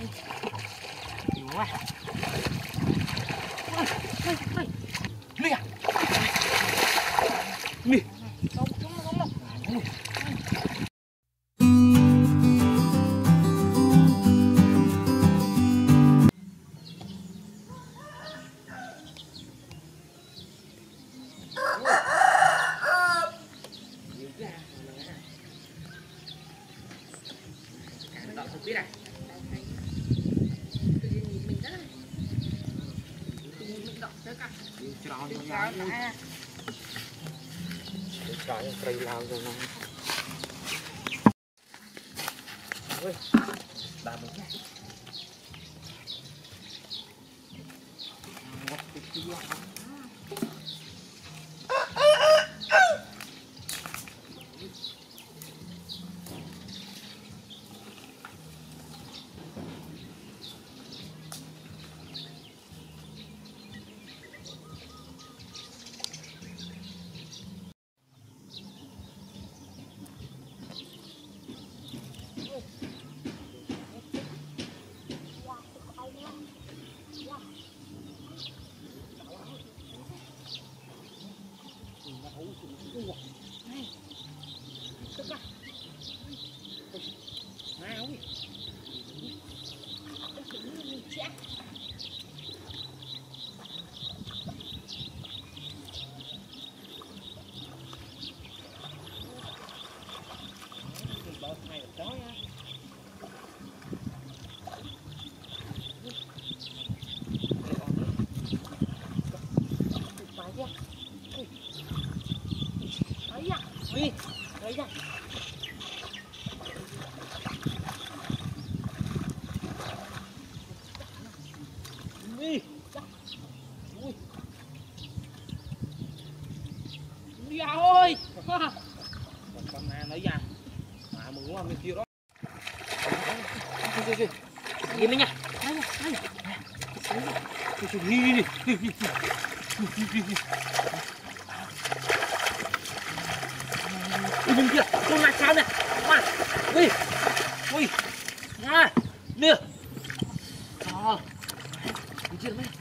nhiều quá. Đi à. Đi. Biết này. Mình rất là mình đọc tới cả. Tròn nè. Tròn cây lao rồi nè. Ôi, bà mình nhá. Ngọt cái kia. Ui, đấy ra. Ui. Ui. Dạ ơi. Con này nói ra. Mà mừng quá bên kia đó. Im đi nha. Bên kia, con này sao nè, mà, ui, ui, à, nè, bên kia này,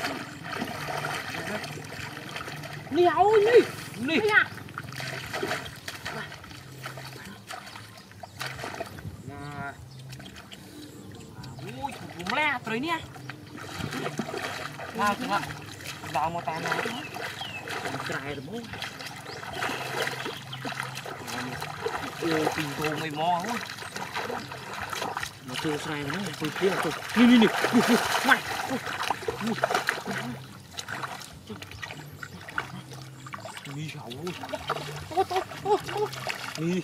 nè, ôi, nè, nè, ui, cũng lẹ, tới nè, nào chúng ạ, vào một tay này, trái rồi bố. Tình thù mày mò quá. Mà tôi sai nó tôi kia tôi. Nè. Mày. Đi hậu. Đi.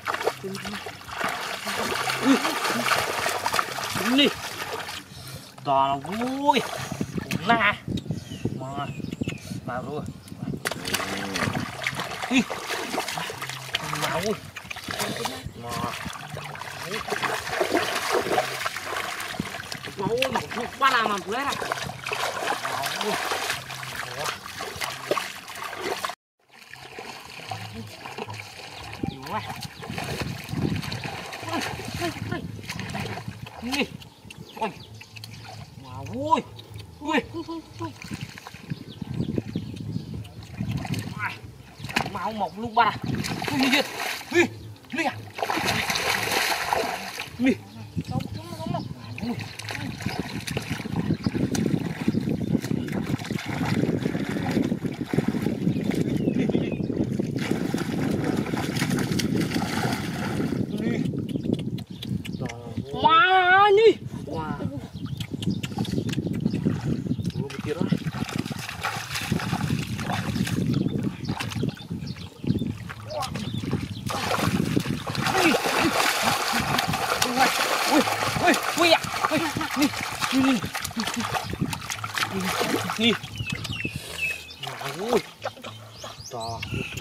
Đi. Toàn vui. Nè. Mà rồi. Đi. Máu ơi. Máu ơi, một ba làm mà lấy này. Nhiều quá. Đi. Ôi. Máu ơi. Ui. Máu một lúc ba. Ui giật. Đi. Đi à. Đi. Wah, nih. Wah. Gua mikir lah. Wih ya, nih, wih, đó,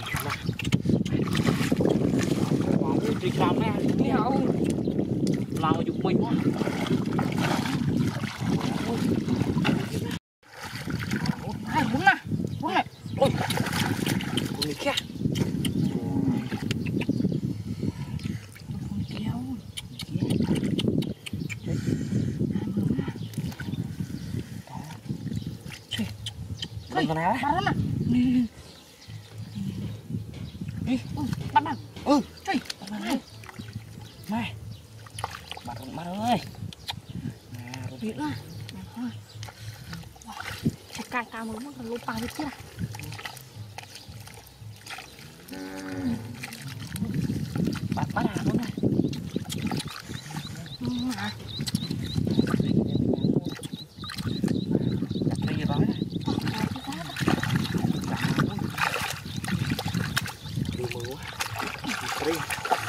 wow, cái con này thấy không, lao giục mình quá, muốn này, ôi, con này kia. Ui, con nào á? Bắt lắm Đi. Bắt bằng. Trời. Mai. Bắt ơi. Nè, rồi Biết à. Thôi. Chặt cài cao mới mất lô pa đi kia. bắt à luôn này. À. Đặt đây rồi này. Đi mưa quá. Đi đi.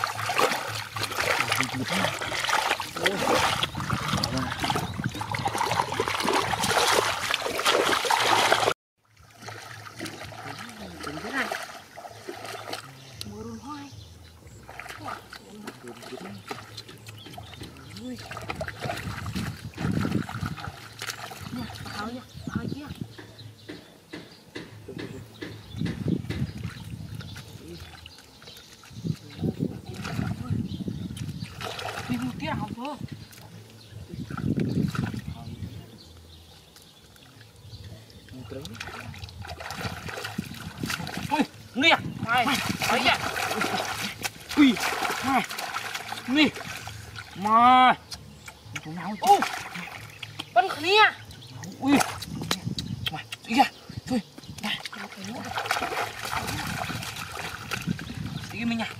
Đi một kia học thôi. Ui, nè, Mày, thấy chưa? Ui, này, nè, mà, tụi nào? ô, vẫn khỉ à? Ui, mày, đi ra, thôi, này, đi mình nha.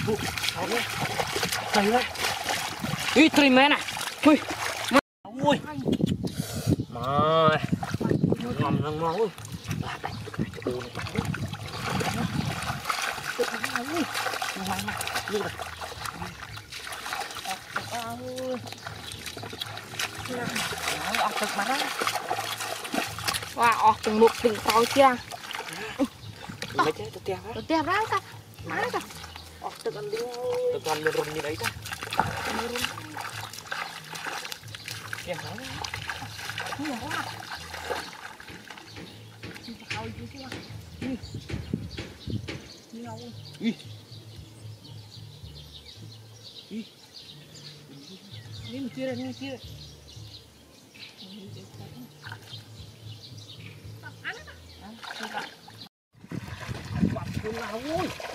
Đây đây, ý три mena, ui, ui, mà, ngầm ngầm ui. Wah, oh tunggu ting tau kia. Mấy chứ, tôi teo Được đẹp ra ta. Má ta. tekan lurung như đấy ta. Em nói đấy. Nhiều quá. Tao chứ chứ. Nhiều. Đi một kia đây, đi một kia đây. Ui.